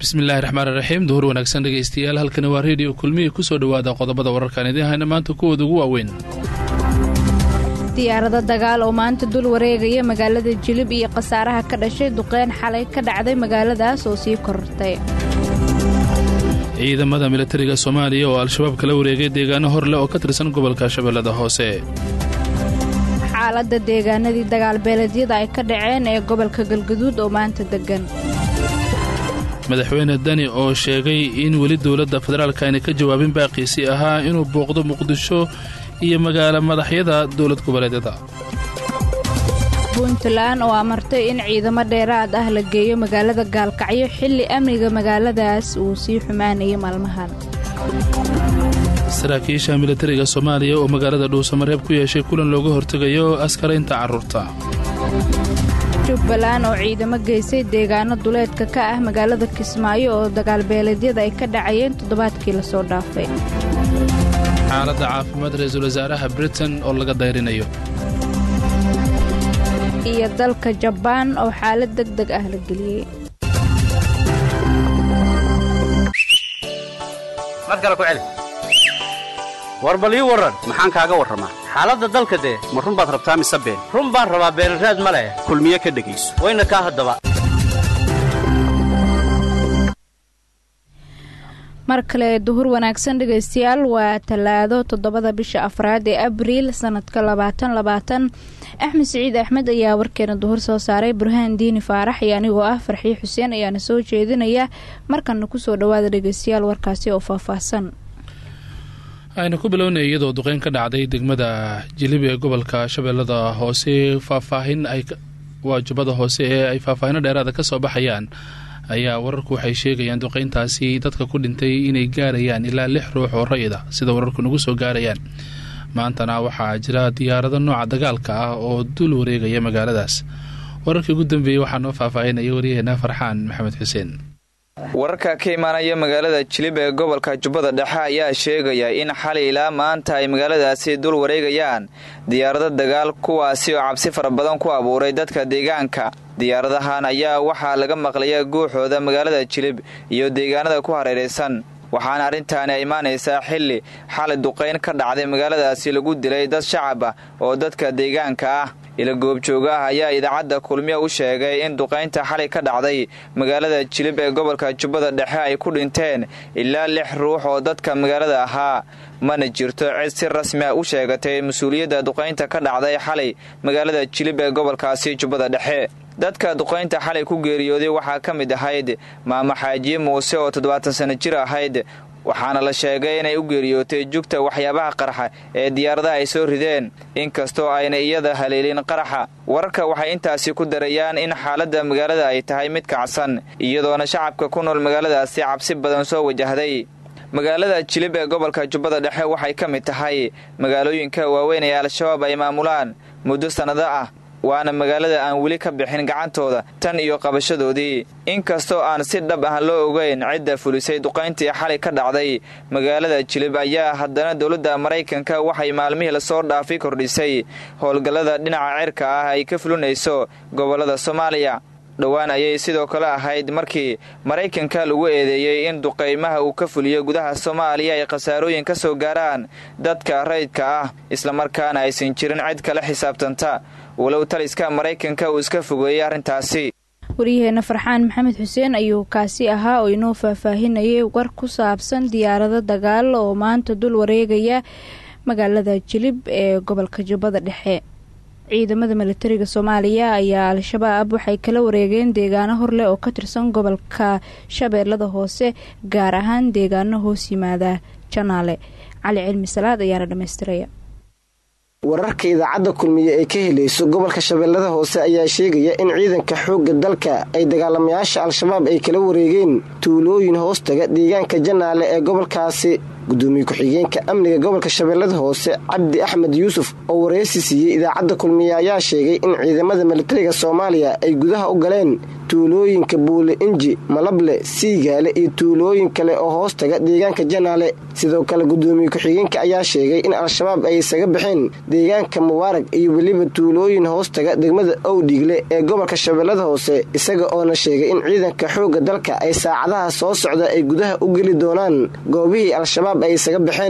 bismillaahi raxmaani raxiim. duhur wanaagsan dhegaystayaal, halkani waa reediyo kulmiye kusoo dhowaada qodobada wararkaan idiin hayna maanta kuwooda ugu waaweyn. diyaarado dagaal oo maanta dul wareegaya magaalada Jilib iyo khasaaraha ka dhashay duqeyn xalay ka dhacday magaaladaas oo sii korortay. ciidamada militariga Soomaaliya oo al-shabaab kala wareegay deegaano horle oo ka tirsan gobolka Shabeellada Hoose. xaaladda deegaanadii dagaal beeleedyada ay ka dhaceen ee gobolka Galgaduud oo maanta degan. madaxweyne Dani oo sheegay in weli dowladda federaalka ayna ka jawaabin baaqiisi ahaa inuu booqdo Muqdisho iyo magaalo madaxyada dowlad goboleedyada. Puntland oo amartay in ciidamo dheeraad ah la geeyo magaalada Gaalkacyo xilli amniga magaaladaas uu sii xumaanayay maalmahan. saraakiisha militariga Soomaaliya oo magaalada Dhuusamareeb ku yeeshay kulan looga hortagayo askaraynta carruurta. Jubbaland oo ciidamo geysay deegaano duleedka ka ah magaalada Kismaayo oo dagaal beeleedyada ay ka dhacayeen toddobaadkii la soo dhaafay. xaaladda caafimaad ra'iisul wasaaraha Britain oo laga dayrinayo. iyo dalka Jabaan oo xaalad degdeg ah la geliyay. markale ku celi warbali waran maxaan kaaga waramaa xaaladda dalka de ma run baad rabtaa mise been run baan rabaa beelraad ma leh kulmiye ka dhageyso wayna ka hadaba mar kale duhur wanaagsan dhageystayaal waa talaado 7 bisha afraad ee abriil sanadka 2020 Axmed Saciid Axmed ayaa warkeena duhur soo saaray Burhaan Diini Faarax iyo anigoo ah Farxii Xuseen ayaana soo jeedinaya markana ku soo dhawaada dhageystayaal warkaasi oo faahfaahsan. aynu ku bilownay iyadoo duqeyn ka dhacday degmada Jilib ee gobolka Shabeellada Hoose waajibada hoose ee ay faahfaahin dheeraad ka soo baxayaan ayaa wararku waxay sheegayaan duqeyntaasi dadka ku dhintay inay gaarayaan ilaa 6 ruux oo rayid ah sida wararku nagu soo gaarayaan. maantana waxaa jira diyaarado nooca dagaalka ah oo dul wareegaya magaaladaas. wararkii ugu dambeeyay waxaa noo faahfaahinaya wariyaheena Farxaan Maxamed Xuseen. wararka ka imaanaya magaalada Jilib ee gobolka Jubbada Dhexe ayaa sheegaya in xalay ilaa maanta ay magaaladaasi dul wareegayaan diyaarado dagaal kuwaasi oo cabsi fara badan ku abuuray dadka deegaanka. diyaaradahan ayaa waxaa laga maqlayaa guuxooda magaalada Jilib iyo deegaanada ku hareeraysan, waxaana arrintaani ay imaanaysaa xilli xalay duqeyn ka dhacday magaaladaasi lagu dilay dad shacab ah oo dadka deegaanka ah. ila goobjooga ah ayaa idaacadda kulmiye u sheegay in duqeynta xalay ka dhacday magaalada Jilib ee gobolka Jubbada Dhexe ay ku dhinteen ilaa 6 ruux oo dadka magaalada ahaa. mana jirto cid si rasmi ah u sheegatay mas'uuliyadda duqeynta ka dhacday xalay magaalada Jilib ee gobolkaasi Jubbada Dhexe. dadka duqeynta xalay ku geeriyooday waxaa ka mid ahayd maama Xaaji Muuse oo 70 sano jir ahayd, waxaana la sheegay inay u geeriyootay jugta waxyaabaha qarxa ee diyaaradaha ay soo rideen inkastoo ayna iyada haleelin qaraxa. wararka waxay intaasi ku darayaan in xaaladda magaalada ay tahay mid kacsan, iyadoona shacabka ku nool magaaladaasi cabsi badan soo wajahday. magaalada Jilib ee gobolka Jubbada Dhexe waxay ka mid tahay magaalooyinka waaweyn ee al-shabaab ay maamulaan muddo sanado ah, waana magaalada aan weli ka bixin gacantooda tan iyo qabashadoodii. inkastoo aan si dhab ah loo ogeyn cidda fulisay duqeyntii xalay ka dhacday magaalada Jilib ayaa haddana dowladda Maraykanka waxay maalmihii la soo dhaafay kordhisay howlgallada dhinaca cirka ah ay ka fulinayso gobolada Soomaaliya. dhowaan ayay sidoo kale ahayd markii Maraykanka lagu eedeeyay in duqeymaha uu ka fuliyo gudaha Soomaaliya ay khasaarooyin ka soo gaaraan dadka rayidka ah isla markaana aysan jirin cid kale xisaabtanta walow taliska Maraykanka uu iska fogeeyay arrintaasi. wariyaheena Farxaan Maxamed Xuseen ayuu kaasi ahaa oo inoo faahfaahinayay war ku saabsan diyaarado dagaal oo maanta dul wareegaya magaalada Jilib ee gobolka Jubbada Dhexe. ciidamada militariga Soomaaliya ayaa al-shabaab waxay kala wareegeen deegaano horle oo ka tirsan gobolka Shabeellada Hoose, gaar ahaan deegaano hoos yimaada Janaale. Cali Cilmi Salaad ayaa dhameystiraya. wararka idaacadda kulmiye ee ka helayso gobolka Shabeellada Hoose ayaa sheegaya in ciidanka xoogga dalka ay dagaalamayaasha al-shabaab ay kala wareegeen tuulooyin hoostaga deegaanka Janaale ee gobolkaasi. gudoomiye ku-xigeenka amniga gobolka shabeellada hoose cabdi axmed yuusuf oo wareysi siiyey idaacadda kulmiye ayaa sheegay in ciidamada militariga soomaaliya ay gudaha u galeen tuulooyinka buule inji malable siigaale iyo tuulooyin kale oo hoos taga deegaanka janaale sidoo kale gudoomiye ku-xigeenka ayaa sheegay in al-shabaab ay isaga baxeen deegaanka mubaarag iyo weliba tuulooyin hoos taga degmada owdhiigle ee gobolka shabeellada hoose isaga oona sheegay in ciidanka xoogga dalka ay saacadaha soo socda ay gudaha u geli doonaan goobihii al-shabaab ay isaga baxeen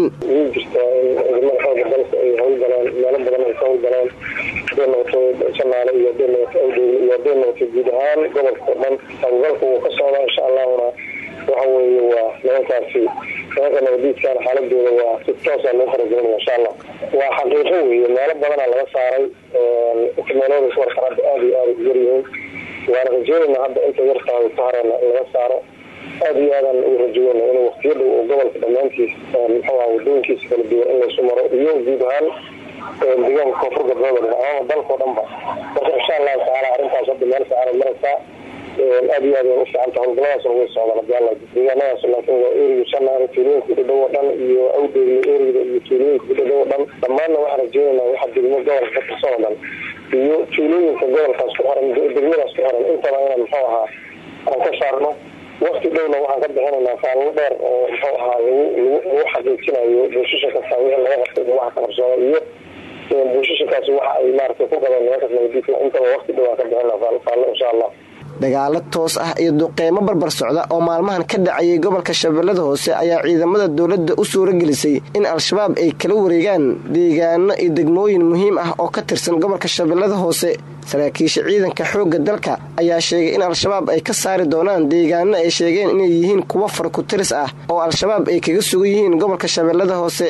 meelo badan ay ka howlgalaan hadday noqoto janaale iyo hadday noqoto awdheegle iyo hadday noqoto guud ahaan gobolka dhan hawlgalka wuu ka socdaa insha allahuna waxa weeye waa nimankaasi nimanka nabadiidkan xaaladooda waa si toosa loo faragelinaya insha allah waa xaqiiqo weeye meelo badanaa laga saaray inta meeloodas warka hadda aada iyo aada u yaryihiin waana rajeynayna hadda inta yartahay ku hareyna in laga saaro aada iyo aadaan ugu rajeyeyna in waqtiyo dhow oo gobolka dhammaantiis muxuu aha wadooyinkiisa kala duwan in laysu maro iyo guud ahaan deegaanka koonfur galbeed ama dalkao dhanba marka insha allahu tacaala arrintaas hadda meel fiican maraysaa aada iyo aad u fiicanta howlgaladaasna way socdaan hadii alla deegaanadaas laakiin waa eriga shanaare tuulooyinka udhadhow oo dhan iyo awdheegle erigda iyo tuulooyinka udhadhow oo dhan dhammaanna waxaan rajeynaynaa waxa degmo gobolka ka tirsan oo dhan iyo tuulooyinka gobolkaas ku xiran degmadaas ku xiran intaba inaan muxuu ahaa aan ka saarno waqti dhowna waxaan ka bixinaynaa faalmo dheer oo muxuu ahaa lagu xaqiijinayo buushasha kasta wixii laga qabtay waxa ka qabsooda iyo buushashakaasi waxa ay maaragtay ku qabeen nimankaas nabadiidka intaba waqti dhow aan ka bixinaa faalmo insha allah dagaalo toos ah iyo duqeymo barbar socda oo maalmahan ka dhacayay gobolka shabeellada hoose ayaa ciidamada dowladda u suura gelisay in al-shabaab ay kala wareegaan deegaano iyo degmooyin muhiim ah oo ka tirsan gobolka shabeellada hoose saraakiisha ciidanka xoogga dalka ayaa sheegay in al-shabaab ay ka saari doonaan deegaano ay sheegeen inay yihiin kuwo farku-tiris ah oo al-shabaab ay kaga sugan yihiin gobolka shabeellada hoose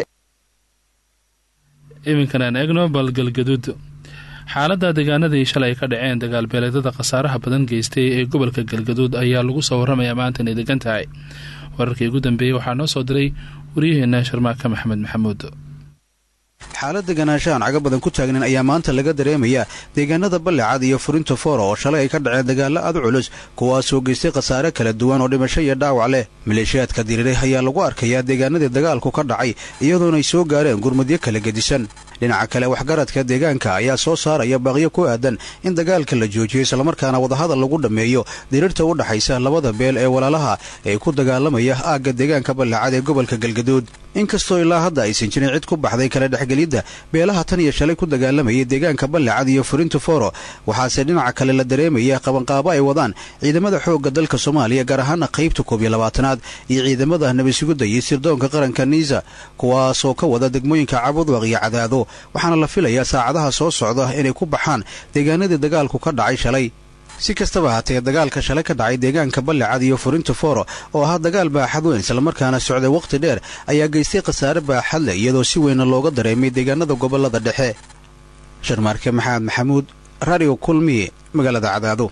iminkan aan eegno balgalgaduud xaaladda deegaanadii shalay ka dhaceen dagaalbeeleedada khasaaraha badan geystay ee gobolka galgaduud ayaa lagu soo warramayaa maanta inay degan tahay wararkii ugu dambeeyey waxaa noo soo diray waryaheena sharmaaka maxamed maxamuud xaalad deganaanshahan caga badan ku taagnan ayaa maanta laga dareemayaa deegaanada ballecad iyo furinta foora oo shalay ay ka dhaceen dagaallo aad u culus kuwaasoo geystay khasaare kala duwan oo dhimasho iyo dhaawac leh maleeshiyaadka diriiray ayaa lagu arkayaa deegaanadii dagaalku ka dhacay iyadoona ay soo gaareen gurmadyo kala gedisan dhinaca kale waxgaradka deegaanka ayaa soo saaraya baaqyo ku aadan in dagaalka la joojiyo islamarkaana wadahadal lagu dhammeeyo diriirta u dhaxaysa labada beel ee walaalaha ee ku dagaalamaya aagga deegaanka ballecad ee gobolka galgaduud inkastoo ilaa hadda aysan jirin cid ku baxday kala dhexgelidda beelaha tan iyo shalay ku dagaalamayay deegaanka ballecad iyo furinta fooro waxaase dhinaca kale la dareemaya qabanqaabo ay wadaan ciidamada xoogga dalka soomaaliya gaar ahaana qaybta 12aad iyo ciidamada nabadsugidda iyo sirdoonka qaranka niisa kuwaasoo ka wada degmooyinka cabudwaq iyo cadaado waxaana la filayaa saacadaha soo socda inay ku baxaan deegaanadii dagaalku ka dhacay shalay si kastaba haatee dagaalka shalay ka dhacay deegaanka ballecad iyo furinta fooro oo ahaa dagaal baaxad weyn islamarkaana socday wakhti dheer ayaa geystay khasaare baaxad leh iyadoo si weynna looga dareemay deegaanada gobolada dhexe sharmaarke maxamed maxamuud radio kulmiye magaalada cadaado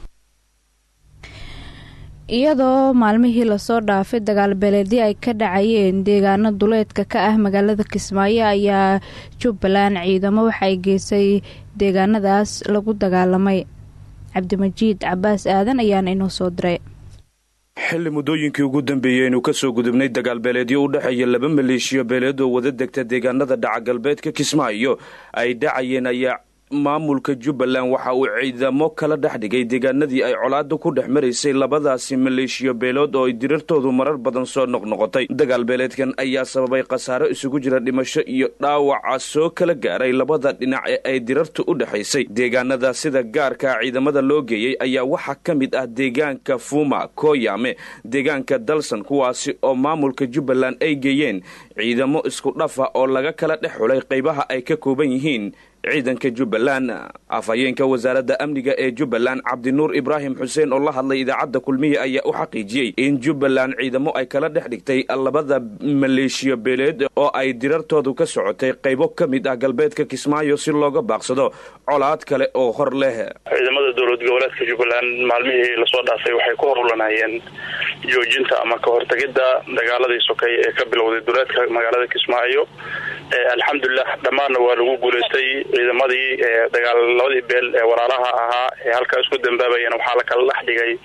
iyadoo maalmihii lasoo dhaafay dagaalbeeleedii ay ka dhacayeen deegaano duleedka ka ah magaalada kismaayo ayaa jubbaland ciidamo waxay geysay deegaanadaas lagu dagaalamay cabdimajiid cabaas aadan ayaana inoo soo diray xilli muddooyinkii ugu dambeeyey aynu ka soo gudubnay dagaalbeeleedyo u dhexeeya laba maleeshiyo beeleed oo wada degta deegaanada dhaca galbeedka kismaayo ay dhacayeen ayaa maamulka jubbaland waxa uu ciidamo kala dhex dhigay deegaanadii ay colaada ku dhex maraysay labadaasi maleeshiyo beelood oo ay dirirtoodu marar badan soo noqnoqotay dagaalbeeleedkan ayaa sababay khasaaro isugu jira dhimasho iyo dhaawaca soo kala gaaray labada dhinac ee ay dirartu u dhexaysay deegaanada sida gaarka ciidamada loo geeyey ayaa waxaa ka mid ah deegaanka fuuma kooyame deegaanka dalsan kuwaasi oo maamulka jubbaland ay geeyeen ciidamo isku dhafa oo laga kala dhex xulay qaybaha ay ka kooban yihiin ciidanka jubbaland afhayeenka wasaaradda amniga ee jubbaland cabdinuur ibraahim xuseen oo la hadlay idaacadda kulmiye ayaa u xaqiijiyey in jubbaland ciidamo ay kala dhex dhigtay labada maleeshiyo beeleed oo ay dirartoodu ka socotay qaybo ka mid ah galbeedka kismaayo si looga baaqsado colaad kale oo hor leh ciidamada dowlad goboleedka jubbaland maalmihii lasoo dhaafay waxay ku howlanayeen joojinta ama ka hortagidda dagaaladii sokay ee ka bilowday duleedka magaalada kismaayo alxamdulilah dhammaanna waa lagu guulaystay ciidamadii labadii beel ee walaalaha ahaa ee halkaa isku dambaabayeen waxaa la kala dhex dhigay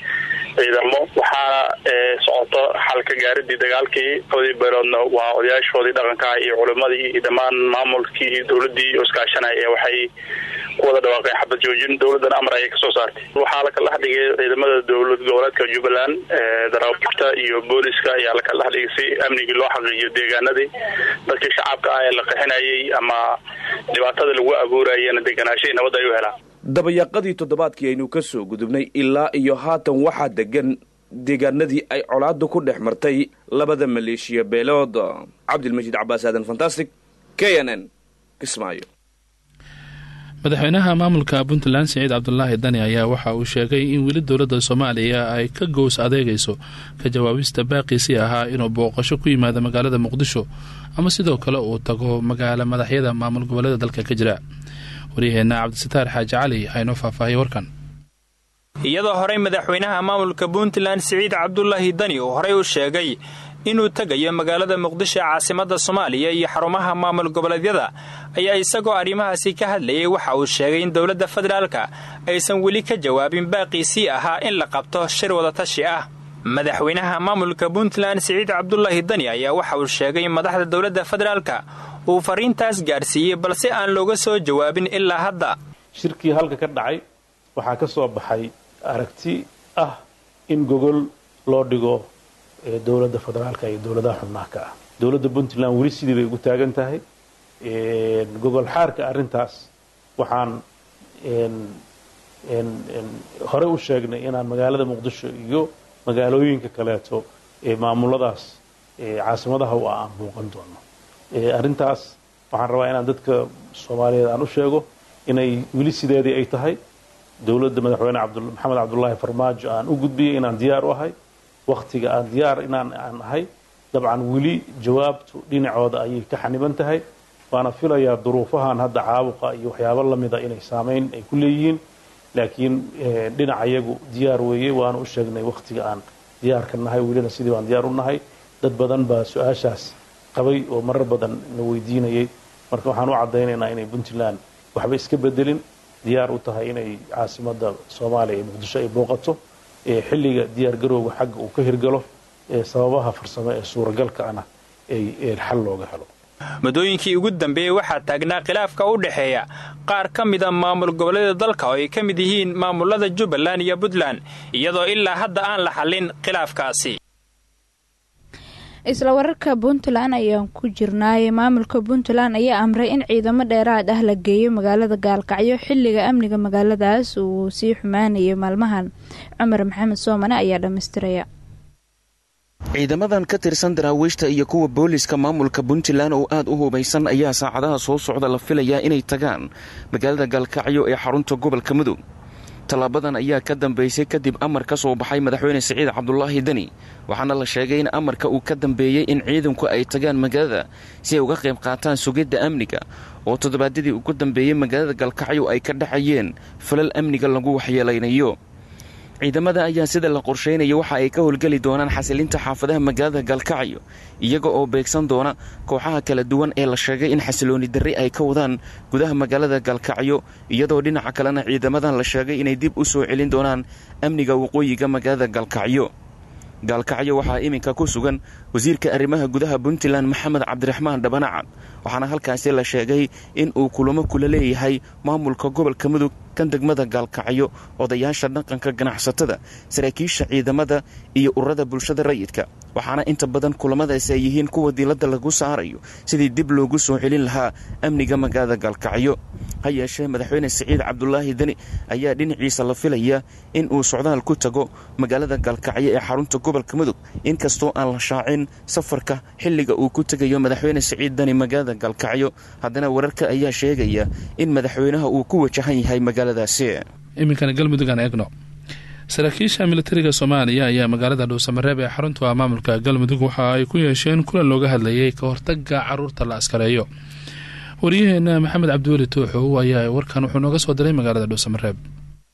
ciidamo waxaa socoto xalka gaaridii dagaalkii labadii beeloodna waa odayaashoodii dhaqanka iyo culimadii iyo dhammaan maamulkii dowladii iskaashanaya waxay ku wada dhawaaqeen xabad joojin dowladana amar ayay kasoo saartay. waxaa la kala dhigay ciidamada dowlad goboleedka Jubbaland daraawiishta iyo booliska ayaa la kala dhigay si amnigii loo xaqiijiyo deegaanadii dadkii shacabka ah ee la qaxinayay ama dhibaatada lagu abuurayeen deegaanashay nabad ay u helaan. dabayaqadii toddobaadkii aynu ka soo gudubnay ilaa iyo haatan waxaa degan deegaanadii ay colaadu ku dhex martay labada maleeshiya beelood. cabdilmajiid cabaas aadan fantastic KNN Kismaayo. madaxweynaha maamulka puntland siciid cabdulaahi dani ayaa waxa uu sheegay in weli dowladda soomaaliya ay ka gows adeegayso ka jawaabista baaqiisii ahaa inuu booqasho ku yimaado magaalada muqdisho ama sidoo kale uu tago magaalo madaxyada maamul goboleeda dalka ka jira. waryaheena cabdisataar xaaji cali aynoo faahfaahiyay warkan. iyadoo horey madaxweynaha maamulka puntland siciid cabdulaahi dani uu horey u sheegay inuu tagayo magaalada muqdisho caasimada Soomaaliya iyo xarumaha maamul goboleedyada ayaa isagoo arrimahaasi ka hadlayay waxa uu sheegay in dowladda federaalka aysan weli ka jawaabin baaqiisii ahaa in la qabto shir wada tashi ah. madaxweynaha maamulka puntland siciid cabdulaahi dani ayaa waxa uu sheegay in madaxda dowladda federaalka uu fariintaas gaarsiiyey balse aan looga soo jawaabin ilaa hadda. shirkii halka ka dhacay waxaa ka soo baxay aragti ah in gogol loo dhigo dowladda federaalka iyo dowladaha xubnaha ka ah. dowladda puntland weli sidii bay ugu taagan tahay gogol xaarka arrintaas waxaan hore u sheegnay inaan magaalada muqdisho iyo magaalooyinka kaleeto ee maamuladaas caasimadaha u aan muuqan doono. arrintaas waxaan rabaa inaan dadka Soomaaliyeed aan u sheego inay weli sideedii ay tahay. dowladda madaxweyne maxamed cabdullaahi farmaajo aan u gudbiyay inaan diyaar u ahay waqtiga aan diyaar aan ahay. dabcan weli jawaabtu dhinacooda ayay ka xaniban tahay waana filayaa duruufahan hadda caabuqa iyo waxyaabo lamida inay saameyn ay ku leeyihiin laakiin dhinacayagu diyaar weeye waana u sheegnay waqtiga aan diyaar ka nahay welina sidii aan diyaar u nahay. dad badan baa su-aashaas qabay oo marar badan na weydiinayay marka waxaan u cadaynaynaa inay puntland waxba iska bedelin diyaar u tahay inay caasimada Soomaaliya ee muqdisho ay booqato xilliga diyaar garowga xagga uu ka hirgalo sababaha farsamo ee suuragalka ana ay xal looga helo. madooyinkii ugu dambeeyay waxaa taagnaa khilaafka u dhaxeeya qaar ka mid ah maamul goboleedyada dalka oo ay ka mid yihiin maamulada Jubbaland iyo Puntland iyadoo ilaa hadda aan la xallin khilaafkaasi. isla wararka puntland ayaan ku jirnaaye maamulka puntland ayaa amray in ciidamo dheeraad ah la geeyo magaalada gaalkacyo xilliga amniga magaaladaas uu sii xumaanayo maalmahan. cumar maxamed soomane ayaa dhammaystiraya. ciidamadan ka tirsan daraawiishta iyo kuwa booliska maamulka puntland oo aad u hubaysan ayaa saacadaha soo socda la filayaa inay tagaan magaalada gaalkacyo ee xarunta gobolka mudug. tallaabadan ayaa ka dambeysay kadib amar ka soo baxay madaxweyne siciid cabdulaahi dani waxaana la sheegay in amarka uu ka dambeeyey in ciidanku ay tagaan magaalada si ay uga qayb qaataan sugidda amniga oo toddobaadyadii ugu dambeeyey magaalada gaalkacyo ay ka dhacayeen falal amniga lagu waxyeelaynayo. ciidamada ayaa sida la qorsheynaya waxa ay ka howlgeli doonaan xasilinta xaafadaha magaalada gaalkacyo iyaga oo beegsan doona kooxaha kala duwan ee la sheegay in xasilooni darri ay ka wadaan gudaha magaalada gaalkacyo iyadoo dhinaca kalena ciidamadan la sheegay inay dib u soo celin doonaan amniga waqooyiga magaalada gaalkacyo. gaalkacyo waxaa iminka ku sugan wasiirka arrimaha gudaha puntland maxamed cabdiraxmaan dhabanacad waxaana halkaasi la sheegay in uu kulamo kula leeyahay maamulka gobolka mudug kan degmada gaalkacyo odayaasha dhaqanka ganacsatada saraakiisha ciidamada iyo ururada bulshada rayidka waxaana inta badan kulamadaasi ay yihiin kuwa diiladda lagu saarayo sidii dib loogu soo celin lahaa amniga magaalada gaalkacyo. ha yeeshee madaxweyne siciid cabdulaahi dani ayaa dhinaciisa la filaya in uu socdaal ku tago magaalada gaalkacyo ee xarunta gobolka mudug inkastoo aan la shaacin safarka xilliga uu ku tegayo madaxweyne siciid dani magaalada gaalkacyo haddana wararka ayaa sheegaya in madaxweynaha uu ku wajahan yahay magaaladaasi. iminkana galmudug aan eegno. saraakiisha militariga Soomaaliya ayaa magaalada Dhuusamareeb ee xarunta maamulka galmudug waxa ay ku yeesheen kulan looga hadlayay ka hortagga caruurta la askareeyo. waryaheena maxamed cabdiweli tooxow ayaa warkan wuxuu nooga soo diray magaalada Dhuusamareeb.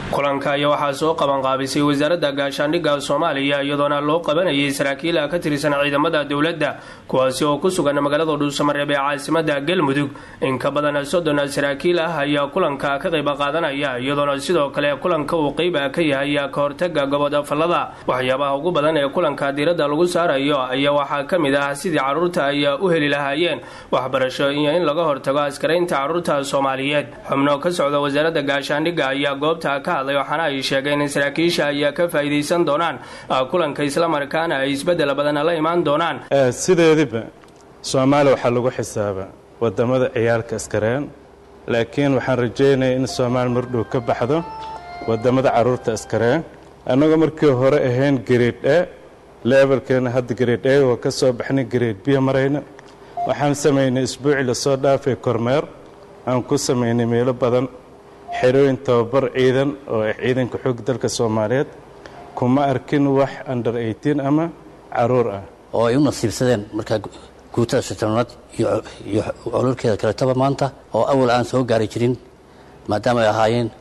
kulanka ayaa waxaa soo qabanqaabisay wasaaradda gaashaandhigga Soomaaliya iyadoona loo qabanayay saraakiil ka tirsan ciidamada dawladda kuwaasi oo ku sugan magaalada Dhuusamareeb ee caasimadda Galmudug in ka badan 30 saraakiil ah ayaa kulanka ka qayb qaadanaya iyadoona sidoo kale kulanka uu qayb ka yahay ka hortagga gobada falada waxyaabaha ugu badan ee kulanka diiradda lagu saarayo ayaa waxaa kamid ah sidii caruurta ay u heli lahaayeen waxbarasho iyo in laga hortago askaraynta caruurta Soomaaliyeed xubno ka socda wasaaradda gaashaandhigga ayaa goobta ka waxaana ay sheegeen in saraakiisha ay ka faa'iideysan doonaan kulanka isla markaana ay isbedel badan la imaan doonaan sideediba Soomaaliya waxa lagu xisaaba wadamada ciyaalka askareen laakiin waxaan rajeynayaa in Soomaaliya mardhow ka baxdo wadamada caruurta askareen anaga markii hore ahayn grade A levelkeena hadda grade A oo ka soo baxnay grade B marayna waxaan sameeynay isbuuci la soo dhaafay kormeer aan ku sameeynay meelo badan xerooyin tababar ciidan oo ciidanka xoog dalka Soomaaliyeed kuma arkin wax under 18 ama caruur ah oo ay u nasiibsadeen marka guutada shaqaynad iyo ololkeeda kala taba maanta oo awal aan soo gaari jirin maadaama ay ahaayeen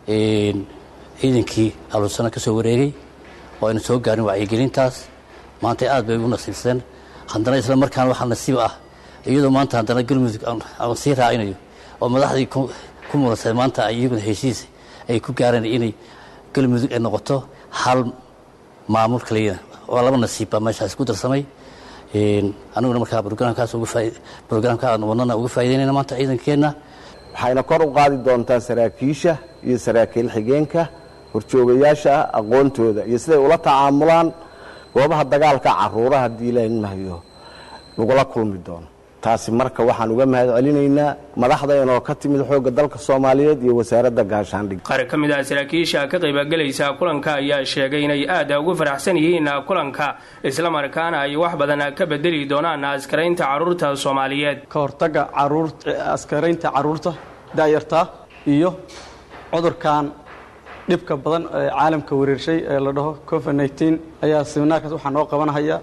ciidankii alusana ka soo wareegay oo ayna soo gaarin wacyigelintaas maanta aad bay u nasiibsadeen haddana isla markaan waxa nasiib ah iyadoo maanta haddana Galmudug aan sii raacinayo oo madaxdii ku muransan maanta ayaguna heshiis ay ku gaareen inay Galmudug ay noqoto hal maamul kaliya oo laba nasiib meeshaas ku darsamay anaguna markaa barnaamijkaas uga faa'iideynayna maanta ciidankeena waxayna kor u qaadi doontaa saraakiisha iyo saraakiil xigeenka horjoogayaasha aqoontooda iyo siday ula tacaamulaan goobaha dagaalka caruuraha diilaanmahayo lagula kulmi doono taasi marka waxaan uga mahad celinaynaa madaxdeena oo ka timid xooga dalka Soomaaliyeed iyo wasaaradda gaashaandhigga qaar ka mid ah saraakiisha ka qayb galaysa kulanka ayaa sheegay inay aad ugu faraxsan yihiin kulanka isla markaana ay wax badan ka bedeli doonaan askaraynta caruurta Soomaaliyeed ka hortagga askaraynta caruurta daayarta iyo cudurkan dhibka badan ee caalamka wareershay ee la dhaho COVID-19 ayaa siminaarkaas waxa noo qabanaya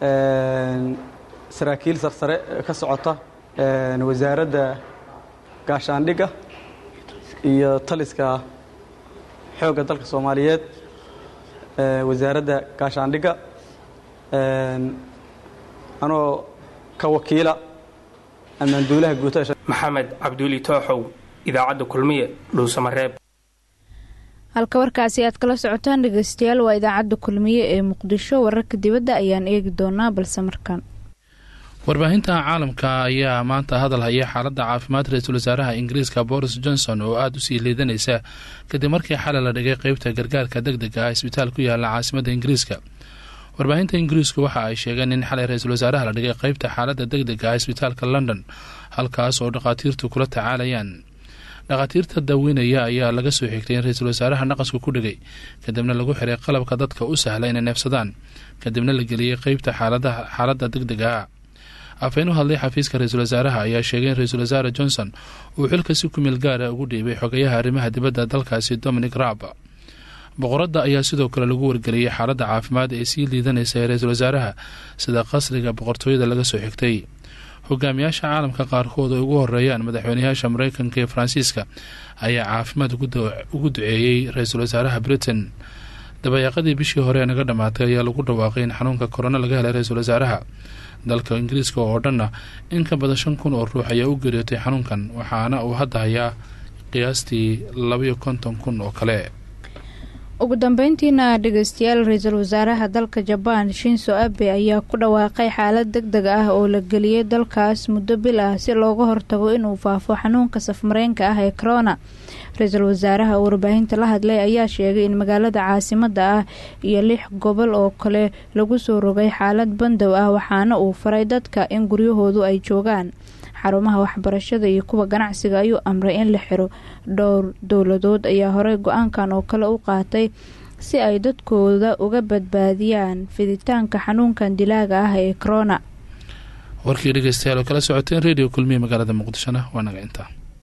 saraakiil sarsare ka socota wasaaradda gaashaandhigga iyo taliska xoogga dalka Soomaaliyeed wasaaradda gaashaandhigga anoo ka wakiila ammaanduulaha guutada Maxamed Cabduuli Tooxow idaacadda Kulmiye Dhuusamareeb halka warkaasi aad kala socotaan dhageystayaal waa idaacadda Kulmiye ee Muqdisho wararka dibadda ayaan eegi doonaa balse markaan warbaahinta caalamka ayaa maanta hadal haya xaaladda caafimaad ra'iisul wasaaraha Ingiriiska Boris Johnson oo aad u sii liidanaysa kadib markii xalay la dhigay qaybta gargaarka degdega ah isbitaal ku yaala caasimadda Ingiriiska warbaahinta Ingiriiska waxa ay sheegeen in xalay ra'iisul wasaaraha la dhigay qaybta xaaladda degdega ah isbitaalka London halkaas oo dhaqaatiirtu kula tacaalayaan dhaqaatiirta daaweynaya ayaa laga soo xigtay in ra'iisul wasaaraha naqasku ku dhigay kadibna lagu xiray qalabka dadka u sahla inay neefsadaan kadibna la geliyay qaybta xaaladda degdega ah afaynu hadlay xafiiska ra'iisul wasaaraha ayaa sheegay in ra'iisul wasaare Johnson uu xilka si ku meel gaar ah ugu dhiibay xogayaha arrimaha dibadda dalkaasi Dominic Raab boqoradda ayaa sidoo kale lagu wargeliyay xaaladda caafimaad ee sii liidanaysa ee ra'iisul wasaaraha sida qasriga boqortooyada laga soo xigtay hogaamiyaasha caalamka qaarkood oo ugu horeeyaan madaxweynayaasha Mareykanka iyo Faransiiska ayaa caafimaad ugu duceeyay ra'iisul wasaaraha Britain dabayaaqadii bishii hore naga dhamaatay ayaa lagu dhawaaqay in xanuunka corona laga helay ra'iisul wasaaraha dalka Ingiriiska oo dhanna in ka badan 5,000 oo ruux ayaa u geeriyootay xanuunkan waxaana uu hadda hayaa qiyaastii 52,000 oo kale ugu dambeyntiina dhageystayaal ra'iisul wasaaraha dalka Japan Shinzo Abe ayaa ku dhawaaqay xaalad degdeg ah oo la geliyay dalkaas muddo bil ah si looga hortago inuu faafo xanuunka safmareenka ah ee corona ra'iisul wasaaraha oo warbaahinta la hadlay ayaa sheegay in magaalada caasimadda ah iyo 6 gobol oo kale lagu soo rogay xaalad bandow ah waxaana uu faray dadka in guryahoodu ay joogaan xarumaha waxbarashada iyo kuwa ganacsiga ayuu amray in la xiro dhowr dowladood ayaa horey go'aankan oo kale u qaatay si ay dadkooda uga badbaadiyaan fiditaanka xanuunkan dilaaga ah ee corona warkii dhageystayaal oo kala socoteen radio kulmiye magaalada Muqdisho waa naga intaa